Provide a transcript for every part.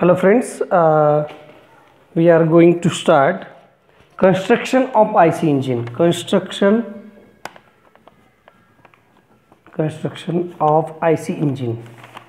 Hello friends, we are going to start construction of IC engine. Construction of IC engine.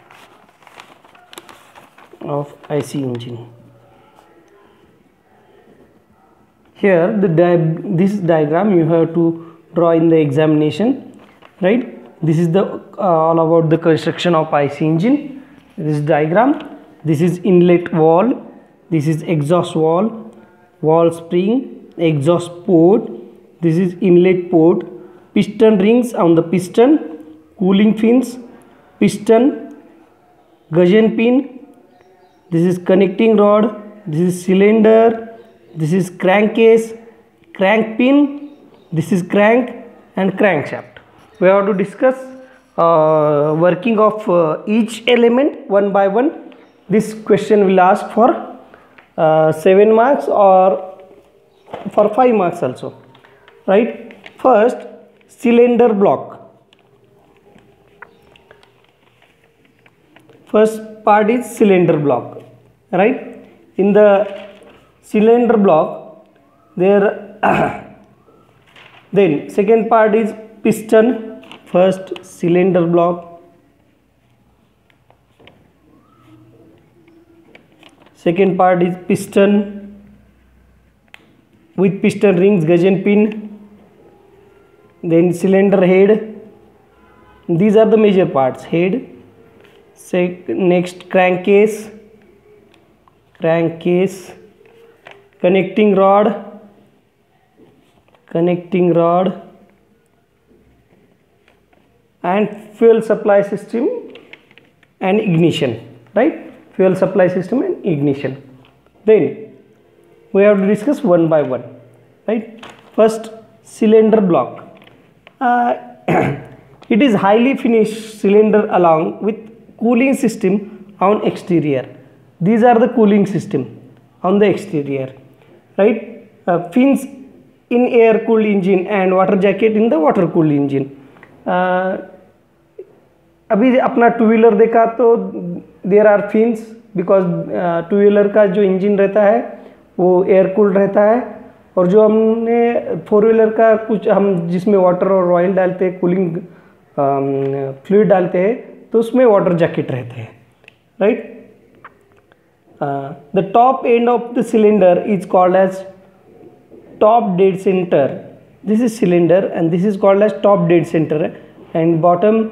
Here this diagram you have to draw in the examination, right? This is the all about the construction of IC engine. This diagram. This is inlet wall, this is exhaust wall spring, exhaust port, this is inlet port, piston rings on the piston, cooling fins, piston, gudgeon pin, this is connecting rod, this is cylinder, this is crankcase, crank pin, this is crank and crankshaft. We have to discuss working of each element one by one. This question will ask for 7 marks or for 5 marks also, right? First, cylinder block. First part is cylinder block, right? In the cylinder block there then second part is piston. First cylinder block, second part is piston with piston rings, gudgeon pin, then cylinder head. These are the major parts. Head, next crankcase, connecting rod and fuel supply system and ignition, right? Fuel supply system and ignition. Then we have to discuss one by one, right? First, cylinder block. It is highly finished cylinder along with cooling system on exterior. These are the cooling system on the exterior, right? Fins in air cooled engine and water jacket in the water cooled engine. अभी अपना to wheeler देखा तो there are fins because two wheeler का जो engine रहता है वो air cooled रहता है, और जो हमने फोर व्हीलर का कुछ हम जिसमें वाटर और ऑयल डालते हैं, कूलिंग फ्लूइड डालते हैं, तो उसमें वाटर जैकेट रहते हैं, right? The top end of the cylinder is called as top dead centre. This is cylinder and this is called as top dead center, and bottom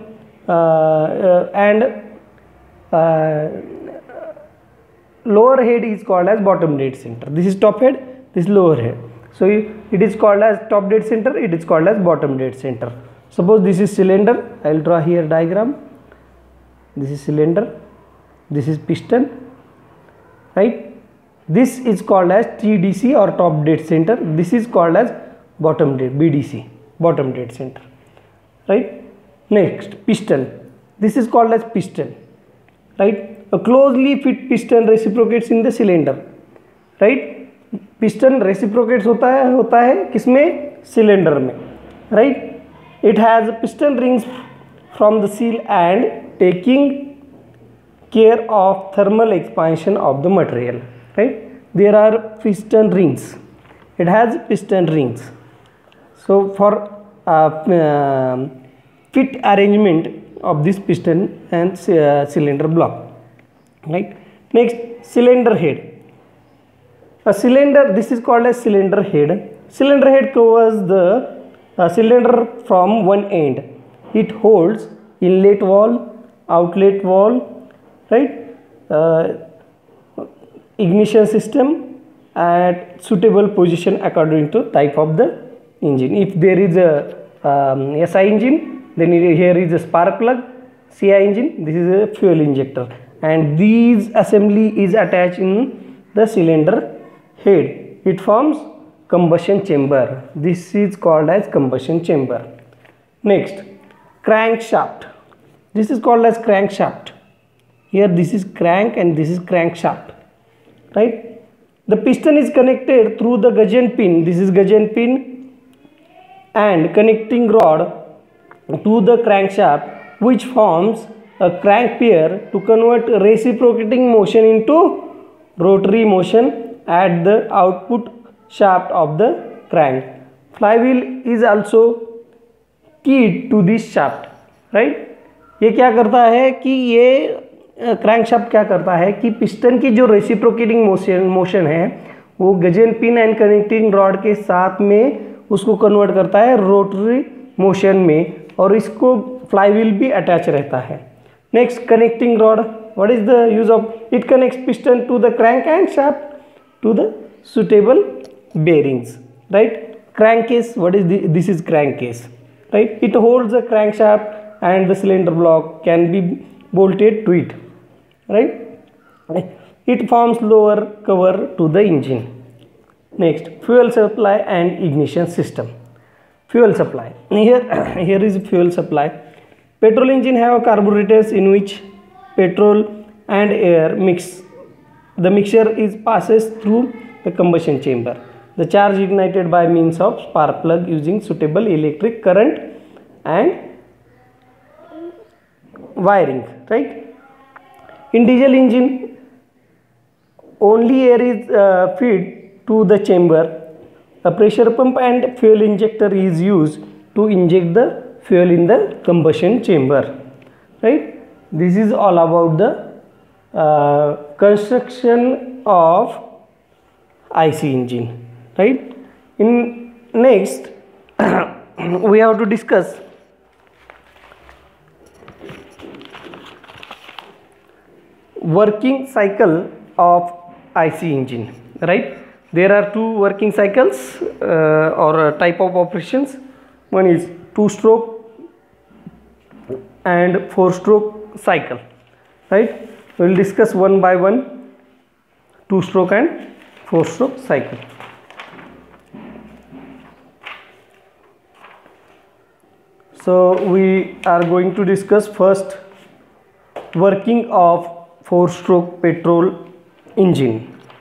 lower head is called as bottom dead center. This is top head, this is lower head. So it is called as top dead center, it is called as bottom dead center. Suppose this is cylinder, I will draw here diagram. This is cylinder, this is piston, right? This is called as TDC or top dead center. This is called as bottom dead, BDC, bottom dead center, right? Next, piston. This is called as piston, right? A closely fit piston reciprocates in the cylinder, right? Piston reciprocates होता है किसमें? Cylinder में, right? It has piston rings from the seal and taking care of thermal expansion of the material, right? There are piston rings. It has piston rings. So for fit arrangement of this piston and cylinder block, right? Next, cylinder head. A cylinder, this is called as cylinder head. Cylinder head covers the cylinder from one end. It holds inlet wall, outlet wall, right? Ignition system at suitable position according to type of the engine. If there is a SI engine, then here is a spark plug. CI engine, this is a fuel injector, and these assembly is attached in the cylinder head. It forms combustion chamber. This is called as combustion chamber. Next, crankshaft. This is called as crankshaft. Here this is crank and this is crankshaft, right? The piston is connected through the gudgeon pin. This is gudgeon pin and connecting rod to the crankshaft, which forms a crank pair to convert reciprocating motion into rotary motion at the output shaft of the crank. Flywheel is also keyed to this shaft, right? ये क्या करता है कि ये crank shaft क्या करता है कि पिस्टन की जो रेसिप्रोकेटिंग मोशन है वो gudgeon pin and connecting rod के साथ में उसको कन्वर्ट करता है रोटरी मोशन में, और इसको फ्लाईव्हील भी अटैच रहता है. Next, connecting rod. What is the use of it? Connects piston to the crank and shaft to the suitable bearings, right? Crank case, what is this is crank case, right? It holds the crankshaft and the cylinder block can be bolted to it, right? It forms lower cover to the engine. Next, fuel supply and ignition system. Fuel supply. Here is fuel supply. Petrol engine have carburetors in which petrol and air mix. The mixture is passes through the combustion chamber. The charge ignited by means of spark plug using suitable electric current and wiring, right? In diesel engine, only air is fed to the chamber. A pressure pump and fuel injector is used to inject the fuel in the combustion chamber, right? This is all about the construction of IC engine, right? In next we have to discuss working cycle of IC engine, right? There are two working cycles or type of operations. One is 2-stroke and 4-stroke cycle, right? We will discuss one by one 2-stroke and 4-stroke cycle. So we are going to discuss first working of 4-stroke petrol engine.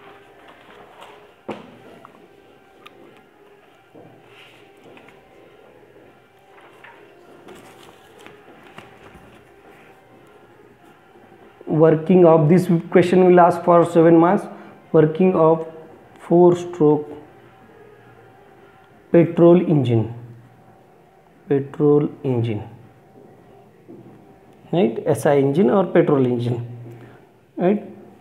Working of this question will ask for 7 marks. Working of 4-stroke petrol engine, right? SI engine or petrol engine, right?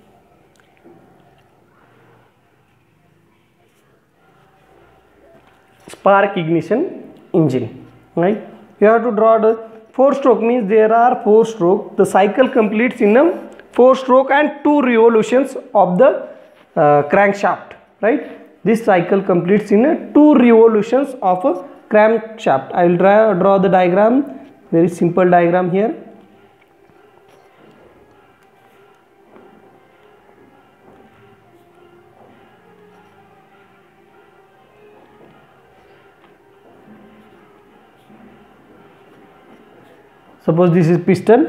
Spark ignition engine, right? You have to draw the 4-stroke means there are 4 stroke. The cycle completes in a 4-stroke and 2 revolutions of the crankshaft, right? This cycle completes in a 2 revolutions of a crankshaft. I will draw the diagram, very simple diagram here. Suppose this is piston,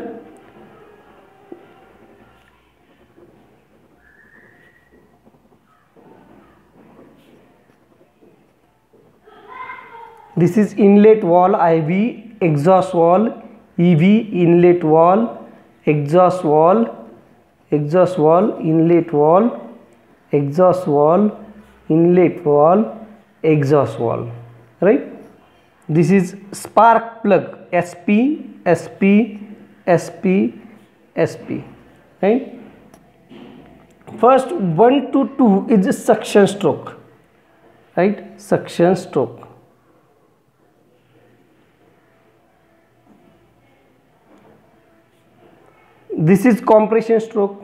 this is inlet wall IV, exhaust wall EV, inlet wall, exhaust wall, exhaust wall, inlet wall, exhaust wall, inlet wall, exhaust wall, right? This is spark plug SP, SP, SP, SP, right? First 1 to 2 is a suction stroke, right? Suction stroke. This is compression stroke.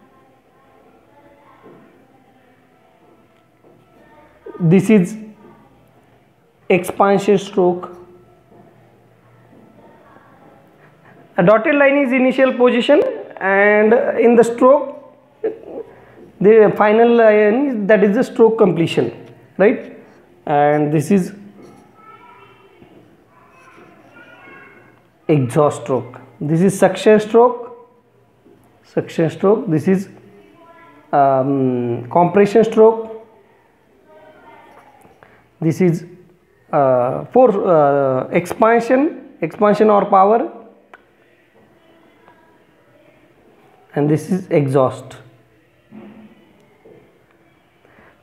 This is expansion stroke. A dotted line is initial position, and in the stroke the final line, that is the stroke completion, right? And this is exhaust stroke. This is suction stroke, suction stroke. This is compression stroke. This is for expansion or power, and this is exhaust.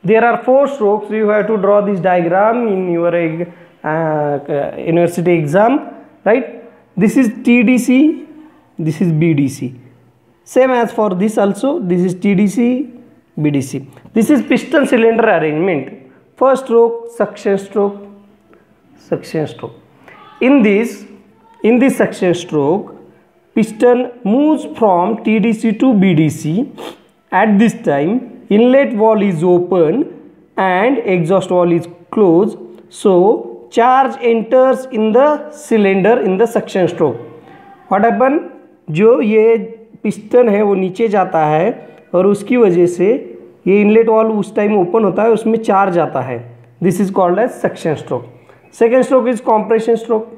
there are 4 strokes. You have to draw this diagram in your university exam, right? This is TDC, this is BDC. Same as for this also, this is TDC, BDC. This is piston cylinder arrangement. First stroke, suction stroke, suction stroke. In this suction stroke, piston moves from TDC to BDC. At this time, inlet valve is open and exhaust valve is closed. So charge enters in the cylinder in the suction stroke. What happen? जो ये piston है वो नीचे जाता है और उसकी वजह से ये इनलेट वाल्व उस टाइम ओपन होता है, उसमें चार्ज आता है. This is called as suction stroke. Second stroke is compression stroke.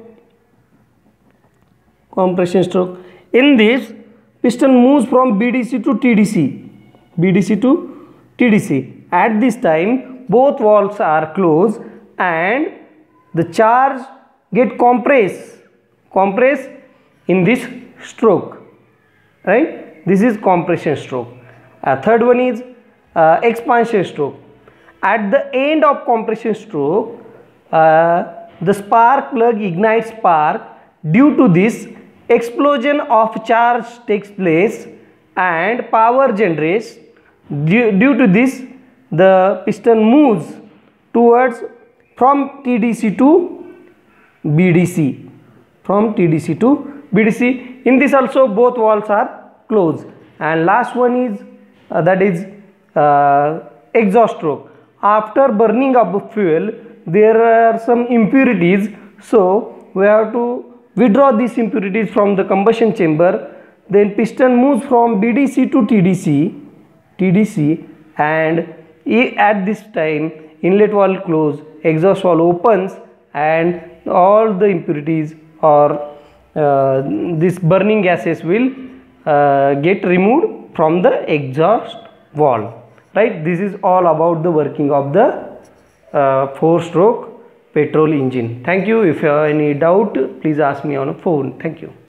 Compression stroke. In this, piston moves from BDC to TDC. BDC to TDC. At this time, both valves are closed and the charge get compress in this stroke. Right? This is compression stroke. Third one is expansion stroke. At the end of compression stroke, the spark plug ignites spark. Due to this, explosion of charge takes place and power generates. Due to this, the piston moves towards from TDC to BDC. From TDC to BDC. In this also both valves are closed. And last one is that is exhaust stroke. After burning of fuel, there are some impurities. So we have to withdraw these impurities from the combustion chamber. Then piston moves from BDC to TDC, and at this time inlet valve close, exhaust valve opens, and all the impurities or these burning gases will get removed from the exhaust valve. Right? This is all about the working of the 4-stroke petrol engine. Thank you. If you have any doubt, please ask me on a phone. Thank you.